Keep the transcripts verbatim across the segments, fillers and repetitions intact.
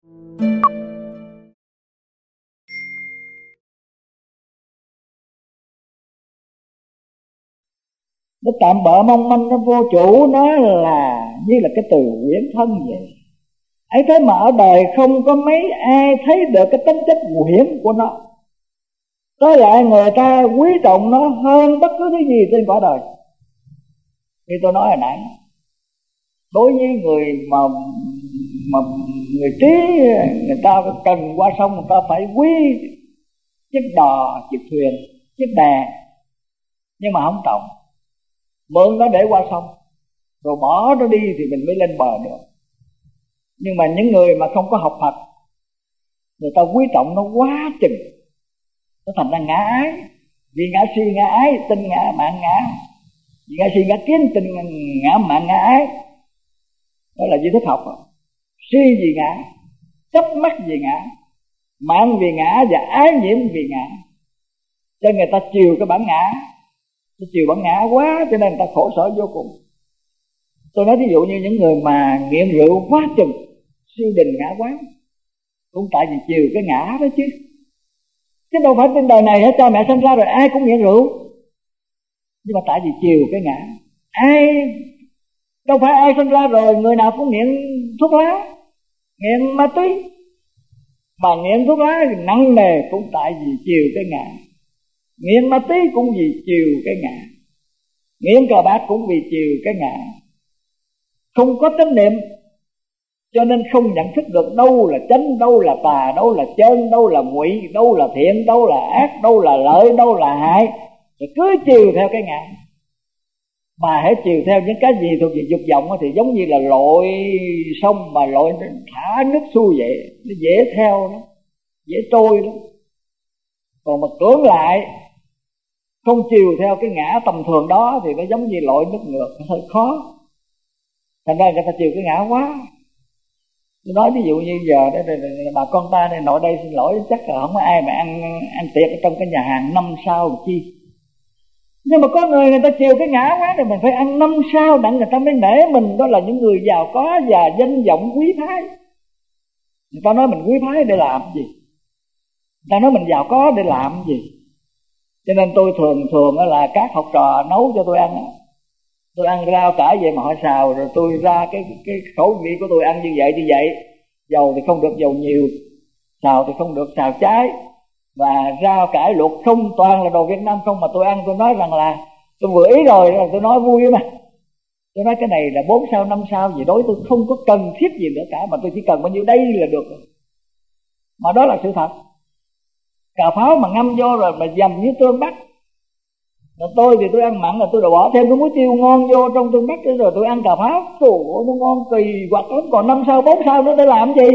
Nó tạm bợ mong manh, nó vô chủ, nó là như là cái từ quyển thân vậy. Ấy thế mà ở đời không có mấy ai thấy được cái tính chất quyển của nó. Tới lại người ta quý trọng nó hơn bất cứ thứ gì trên quả đời. Như tôi nói hồi nãy, đối với người mà mà người trí, người ta cần qua sông, người ta phải quý chiếc đò, chiếc thuyền, chiếc bè, nhưng mà không trọng. Mượn nó để qua sông rồi bỏ nó đi thì mình mới lên bờ được. Nhưng mà những người mà không có học Phật, người ta quý trọng nó quá chừng, nó thành ra ngã ái. Vì ngã si ngã ái, tin ngã mạng ngã. Vì ngã si ngã kiến, tin ngã mạng ngã ái. Đó là di thức học. Si vì ngã, chấp mắc vì ngã, mạng vì ngã và ái nhiễm vì ngã. Cho người ta chiều cái bản ngã, nó chiều bản ngã quá, cho nên người ta khổ sở vô cùng. Tôi nói ví dụ như những người mà nghiện rượu quá chừng, siêu đình ngã quán, cũng tại vì chiều cái ngã đó chứ. Chứ đâu phải trên đời này hết, cha mẹ sinh ra rồi ai cũng nghiện rượu, nhưng mà tại vì chiều cái ngã. Ai đâu phải ai sinh ra rồi người nào cũng nghiện thuốc lá, nghiện ma túy. Mà nghiện thuốc lá nặng nề cũng tại vì chiều cái ngã. Nghiện ma túy cũng vì chiều cái ngã. Nghiện cờ bạc cũng vì chiều cái ngã. Không có chánh niệm, cho nên không nhận thức được đâu là chánh, đâu là tà, đâu là chân, đâu là ngụy, đâu là thiện, đâu là ác, đâu là lợi, đâu là hại. Rồi cứ chiều theo cái ngã. Mà hãy chiều theo những cái gì thuộc về dục vọng thì giống như là lội sông mà lội thả nước xuôi vậy, nó dễ theo đó, dễ trôi đó. Còn mà cưỡng lại không chiều theo cái ngã tầm thường đó thì nó giống như lội nước ngược, nó hơi khó. Thành ra người ta chiều cái ngã quá. Tôi nói ví dụ như giờ đó, bà con ta này nội đây xin lỗi, chắc là không có ai mà ăn ăn tiệc ở trong cái nhà hàng năm sao làm chi. Nhưng mà có người người ta chiều cái ngã quá thì mình phải ăn năm sao đặng người ta mới nể mình. Đó là những người giàu có và danh vọng quý phái. Người ta nói mình quý phái để làm gì? Người ta nói mình giàu có để làm gì? Cho nên tôi thường thường là các học trò nấu cho tôi ăn, tôi ăn rau cải về mà họ xào, rồi tôi ra cái cái khẩu vị của tôi ăn như vậy như vậy. Dầu thì không được dầu nhiều, xào thì không được xào cháy, và rau cải luộc không, toàn là đồ Việt Nam không. Mà tôi ăn tôi nói rằng là tôi vừa ý rồi, rồi tôi nói vui mà. Tôi nói cái này là bốn sao năm sao gì đối tôi không có cần thiết gì nữa cả, mà tôi chỉ cần bao nhiêu đây là được. Mà đó là sự thật. Cà pháo mà ngâm vô rồi mà dầm với tương Bắc. Rồi tôi thì tôi ăn mặn là tôi đã bỏ thêm cái muối tiêu ngon vô trong tương Bắc, rồi tôi ăn cà pháo. Trời ơi, nó ngon kỳ quặc lắm. Còn năm sao bốn sao nữa để làm gì?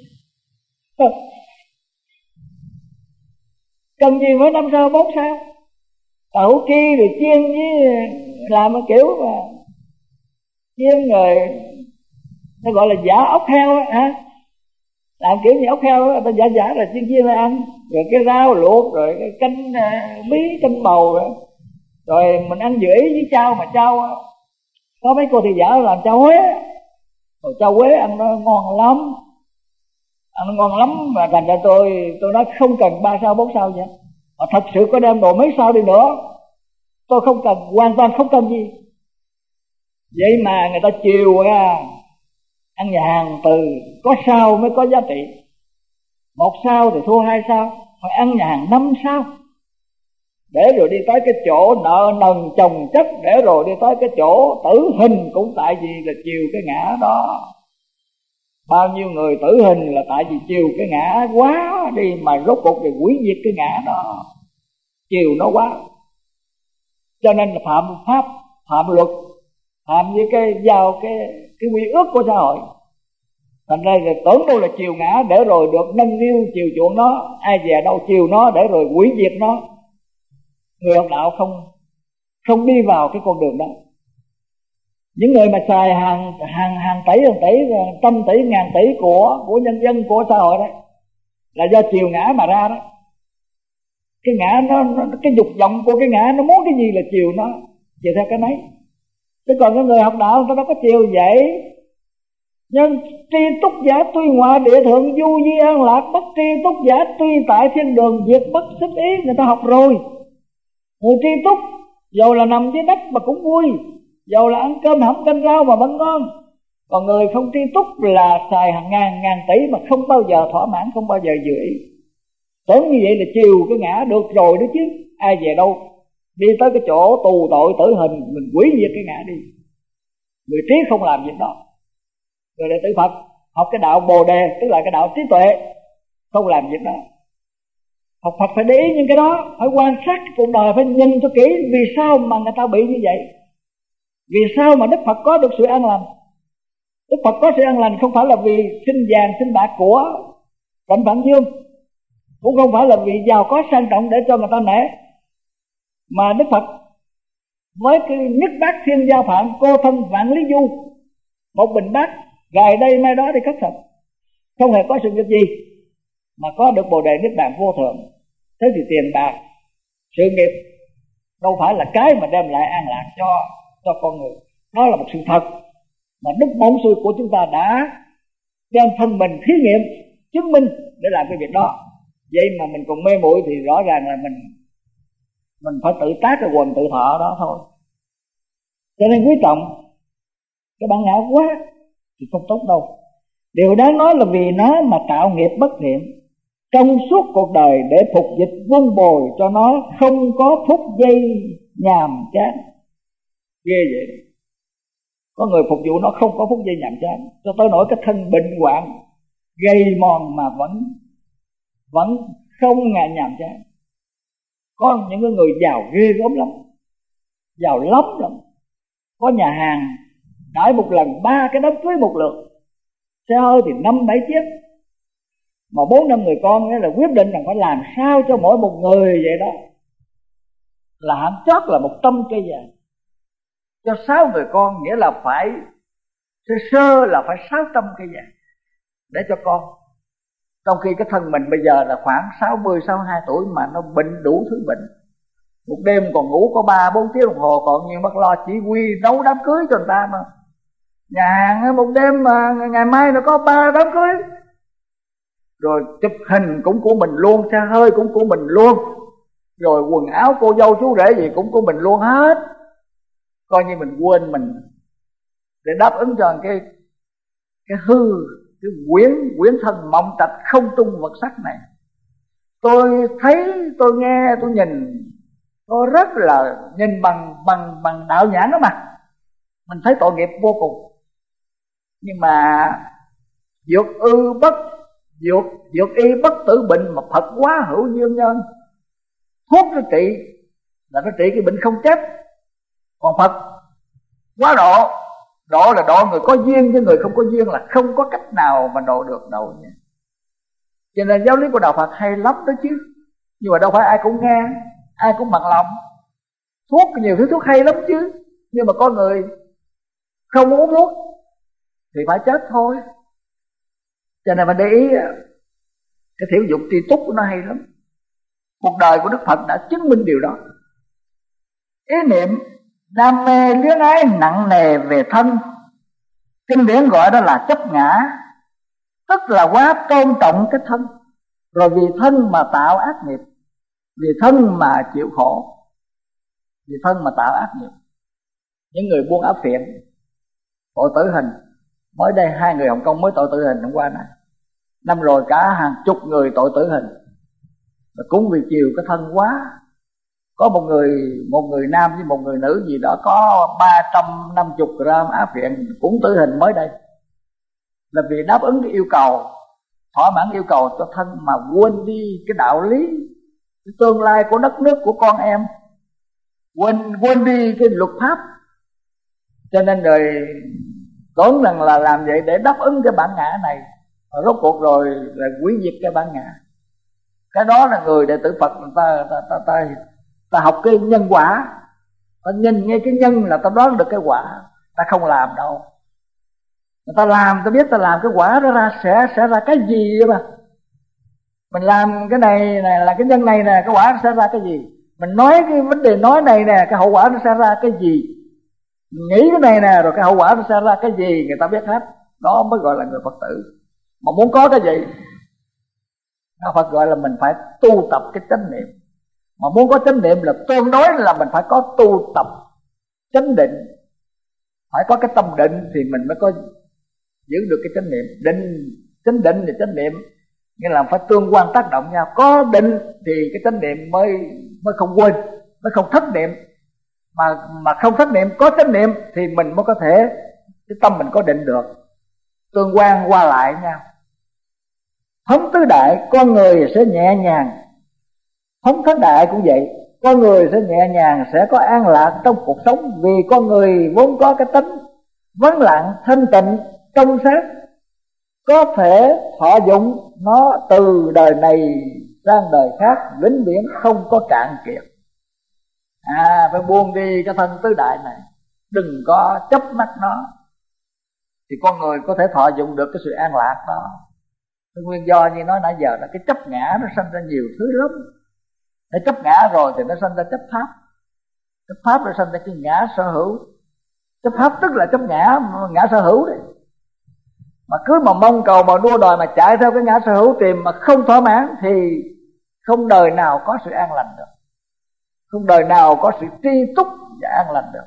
Cần gì phải năm sao bốn sao? Tàu chi rồi chiên với làm cái kiểu mà chiên rồi nó gọi là giả ốc heo á hả? Làm kiểu như ốc heo á, ta giả giả là chiên chiên ra ăn. Rồi cái rau luộc, rồi cái canh uh, bí, canh bầu rồi. Rồi mình ăn dự ý với chao, mà chao có mấy cô thì giả làm chao Huế. Rồi chao Huế ăn nó ngon lắm, ăn nó ngon lắm. Mà thành ra tôi tôi nói không cần ba sao bốn sao vậy. Mà thật sự có đem đồ mấy sao đi nữa tôi không cần, hoàn toàn không cần gì. Vậy mà người ta chiều ra ăn nhà hàng từ có sao mới có giá trị. Một sao thì thua hai sao, phải ăn nhà hàng năm sao. Để rồi đi tới cái chỗ nợ nần chồng chất, để rồi đi tới cái chỗ tử hình cũng tại vì là chiều cái ngã đó. Bao nhiêu người tử hình là tại vì chiều cái ngã quá đi, mà rốt cuộc thì hủy diệt cái ngã đó, chiều nó quá. Cho nên là phạm pháp, phạm luật, phạm với cái giao cái cái quy ước của xã hội. Thành ra là tưởng đâu là chiều ngã để rồi được nâng niu chiều chuộng nó, ai về đâu chiều nó để rồi hủy diệt nó. Người học đạo không không đi vào cái con đường đó. Những người mà xài hàng hàng hàng tỷ hàng tỷ trăm tỷ ngàn tỷ của của nhân dân của xã hội đó là do chiều ngã mà ra đó. Cái ngã nó, nó cái dục vọng của cái ngã nó muốn cái gì là chiều nó, chiều theo cái nấy. Chứ còn cái người học đạo người ta đâu có chiều vậy. Nhưng tri túc giả tuy ngoại địa thượng du di an lạc, bất tri túc giả tuy tại thiên đường diệt bất xích ý. Người ta học rồi. Người tri túc dầu là nằm dưới đất mà cũng vui, dầu là ăn cơm hẩm canh rau mà vẫn ngon. Còn người không tri túc là xài hàng ngàn ngàn tỷ mà không bao giờ thỏa mãn, không bao giờ vừa ý. Tưởng như vậy là chiều cái ngã được rồi đó chứ. Ai về đâu đi tới cái chỗ tù tội tử hình, mình quỷ diệt cái ngã đi. Người trí không làm việc đó. Người đệ tử Phật học cái đạo Bồ Đề, tức là cái đạo trí tuệ, không làm việc đó. Học Phật phải để ý những cái đó, phải quan sát cuộc đời, phải nhìn cho kỹ vì sao mà người ta bị như vậy, vì sao mà Đức Phật có được sự an lành. Đức Phật có sự an lành không phải là vì sinh vàng sinh bạc của Trịnh Phạm Dương, cũng không phải là vì giàu có sang trọng để cho người ta nể, mà Đức Phật với cái nhất bát thiên gia phạm, cô thân vạn lý du, một bình bát gài đây mai đó thì khất thực, không hề có sự nghiệp gì mà có được Bồ Đề Niết Bàn vô thượng. Thế thì tiền bạc, sự nghiệp đâu phải là cái mà đem lại an lạc cho cho con người. Đó là một sự thật mà Đức Bổn Sư của chúng ta đã đem thân mình thí nghiệm chứng minh để làm cái việc đó. Vậy mà mình còn mê muội thì rõ ràng là mình mình phải tự tác cái quần tự thọ đó thôi. Cho nên quý trọng cái bản ngã quá thì không tốt đâu. Điều đáng nói là vì nó mà tạo nghiệp bất thiện trong suốt cuộc đời để phục dịch vun bồi cho nó không có phút giây nhàm chán. Ghê vậy. Có người phục vụ nó không có phút giây nhàm chán, cho tới nỗi cái thân bệnh hoạn gây mòn mà vẫn vẫn không ngại nhàm chán. Có những người giàu ghê gớm lắm, giàu lắm lắm. Có nhà hàng đãi một lần ba cái đám cưới một lượt, xe hơi thì năm bảy chiếc, mà bốn năm người con, nghĩa là quyết định rằng phải làm sao cho mỗi một người vậy đó là hạn chót là một trăm cây vàng cho sáu người con, nghĩa là phải sơ sơ là phải sáu trăm cây vàng để cho con. Trong khi cái thân mình bây giờ là khoảng sáu mươi, sáu mươi hai tuổi mà nó bệnh đủ thứ bệnh. Một đêm còn ngủ có ba bốn tiếng đồng hồ, còn nhiều bắt lo chỉ huy nấu đám cưới cho người ta mà. Nhà hàng một đêm mà ngày mai nó có ba đám cưới. Rồi chụp hình cũng của mình luôn, xe hơi cũng của mình luôn, rồi quần áo cô dâu chú rể gì cũng của mình luôn hết. Coi như mình quên mình để đáp ứng cho cái cái hư, cái quyến quyến thân mộng trạch không tung vật sắc này. Tôi thấy, tôi nghe, tôi nhìn, tôi rất là nhìn bằng bằng bằng đạo nhãn đó mà mình thấy tội nghiệp vô cùng. Nhưng mà dược ư bất dược dược y bất tử bệnh, mà Phật quá hữu dương nhân. Thuốc nó trị là nó trị cái bệnh không chết, còn Phật quá độ, độ là độ người có duyên, chứ người không có duyên là không có cách nào mà độ được đâu nha. Cho nên giáo lý của đạo Phật hay lắm đó chứ, nhưng mà đâu phải ai cũng nghe, ai cũng bằng lòng. Thuốc nhiều thứ thuốc hay lắm chứ, nhưng mà có người không uống thuốc thì phải chết thôi. Cho nên mà để ý cái thiểu dục tri túc của nó hay lắm. Cuộc đời của Đức Phật đã chứng minh điều đó. Ý niệm đam mê luyến ái nặng nề về thân, kinh điển gọi đó là chấp ngã, tức là quá tôn trọng cái thân, rồi vì thân mà tạo ác nghiệp, vì thân mà chịu khổ, vì thân mà tạo ác nghiệp. Những người buôn áp phiện tội tử hình, mới đây hai người Hồng Kông mới tội tử hình hôm qua này, năm rồi cả hàng chục người tội tử hình, cũng vì chiều cái thân quá. Có một người một người nam với một người nữ gì đó có ba trăm năm mươi gram áp phiện cũng tử hình mới đây, là vì đáp ứng cái yêu cầu, thỏa mãn yêu cầu cho thân mà quên đi cái đạo lý, cái tương lai của đất nước của con em, quên quên đi cái luật pháp. Cho nên rồi tưởng rằng là làm vậy để đáp ứng cái bản ngã này, và rốt cuộc rồi là hủy diệt cái bản ngã. Cái đó là người đệ tử Phật người ta ta ta, ta, ta học cái nhân quả, ta nhìn ngay cái nhân là ta đoán được cái quả. Ta không làm đâu, người ta làm ta biết ta làm cái quả đó ra sẽ sẽ ra cái gì mà. Mình làm cái này này là cái nhân này nè, cái quả nó sẽ ra cái gì. Mình nói cái vấn đề nói này nè, cái hậu quả nó sẽ ra cái gì. Mình nghĩ cái này nè, rồi cái hậu quả nó sẽ ra cái gì, người ta biết hết. đó mới gọi là người Phật tử. Mà muốn có cái gì, Đạo Phật gọi là mình phải tu tập cái chánh niệm. Mà muốn có chánh niệm là tương đối là mình phải có tu tập chánh định. Phải có cái tâm định thì mình mới có giữ được cái chánh niệm. Định, chánh định và chánh niệm nghĩa là phải tương quan tác động nhau. Có định thì cái chánh niệm mới mới không quên, mới không thất niệm. Mà mà không thất niệm, có chánh niệm thì mình mới có thể cái tâm mình có định được. Tương quan qua lại nhau. Thống tứ đại, con người sẽ nhẹ nhàng. Thống thất đại cũng vậy, con người sẽ nhẹ nhàng, sẽ có an lạc trong cuộc sống. Vì con người vốn có cái tính vắng lặng, thanh tịnh, trong sáng, có thể thọ dụng nó từ đời này sang đời khác, vĩnh viễn không có cạn kiệt. À, phải buông đi cái thân tứ đại này, đừng có chấp mắt nó, thì con người có thể thọ dụng được cái sự an lạc đó. Cái nguyên do như nói nãy giờ là cái chấp ngã nó sanh ra nhiều thứ lắm. Để chấp ngã rồi thì nó sanh ra chấp pháp. Chấp pháp nó sanh ra cái ngã sở hữu. Chấp pháp tức là chấp ngã, ngã sở hữu đấy. Mà cứ mà mong cầu mà đua đòi mà chạy theo cái ngã sở hữu tìm mà không thỏa mãn thì không đời nào có sự an lành được, không đời nào có sự tri túc và an lành được.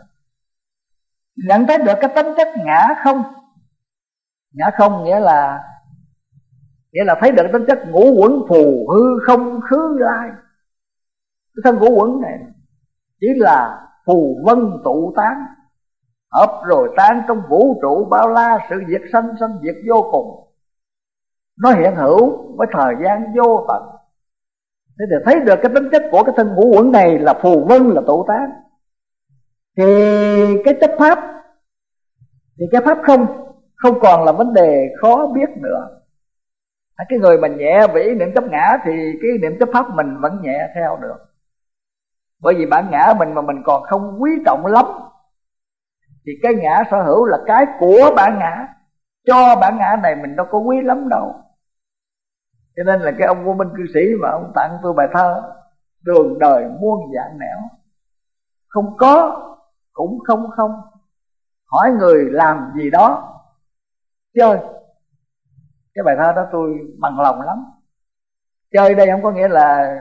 Nhận thấy được cái tính chất ngã không. Ngã không nghĩa là nghĩa là thấy được tính chất ngũ uẩn phù hư không khứ lai. Cái thân ngũ uẩn này chỉ là phù vân tụ tán, hợp rồi tan trong vũ trụ bao la, sự diệt sanh sanh diệt vô cùng. Nó hiện hữu với thời gian vô tận. Thế để thấy được cái tính chất của cái thân ngũ uẩn này là phù vân, là tụ tán, thì cái chấp pháp, thì cái pháp không không còn là vấn đề khó biết nữa. Cái người mà nhẹ về ý niệm chấp ngã thì cái ý niệm chấp pháp mình vẫn nhẹ theo được. Bởi vì bản ngã mình mà mình còn không quý trọng lắm, thì cái ngã sở hữu là cái của bản ngã, cho bản ngã này mình đâu có quý lắm đâu. Cho nên là cái ông vô minh cư sĩ mà ông tặng tôi bài thơ đường đời muôn dạng nẻo, không có cũng không không, hỏi người làm gì đó chơi. Cái bài thơ đó tôi bằng lòng lắm. Chơi đây không có nghĩa là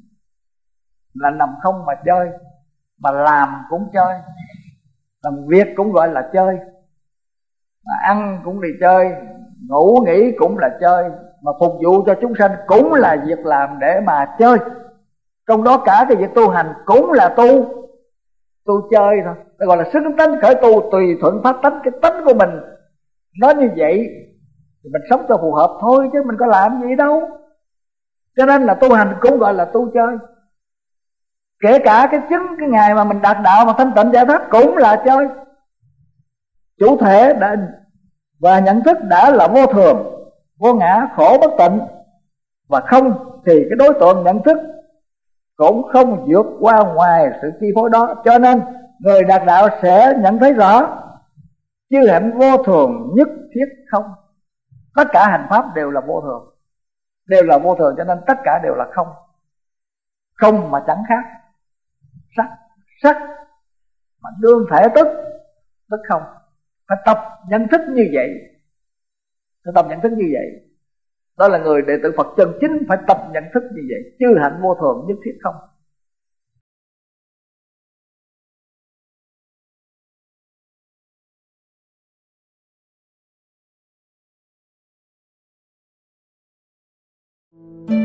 là nằm không mà chơi, mà làm cũng chơi, làm việc cũng gọi là chơi, mà ăn cũng đi chơi, ngủ nghỉ cũng là chơi, mà phục vụ cho chúng sanh cũng là việc làm để mà chơi. Trong đó cả cái việc tu hành cũng là tu, tu chơi thôi. Nó gọi là xứng tánh khởi tu, tùy thuận pháp tánh. Cái tánh của mình nó như vậy thì mình sống cho phù hợp thôi, chứ mình có làm gì đâu. Cho nên là tu hành cũng gọi là tu chơi. Kể cả cái chứng cái ngày mà mình đạt đạo mà thanh tịnh giải thoát cũng là chơi. Chủ thể đã và nhận thức đã là vô thường, vô ngã, khổ bất tịnh và không, thì cái đối tượng nhận thức cũng không vượt qua ngoài sự chi phối đó. Cho nên người đạt đạo sẽ nhận thấy rõ chư hạnh vô thường, nhất thiết không. Tất cả hành pháp đều là vô thường, đều là vô thường, cho nên tất cả đều là không. Không mà chẳng khác sắc, sắc mà đương thể tức, tức không. Phải tập nhận thức như vậy, phải tập nhận thức như vậy. Đó là người đệ tử Phật chân chính phải tập nhận thức như vậy. Chư hạnh vô thường, nhất thiết không. Thank you.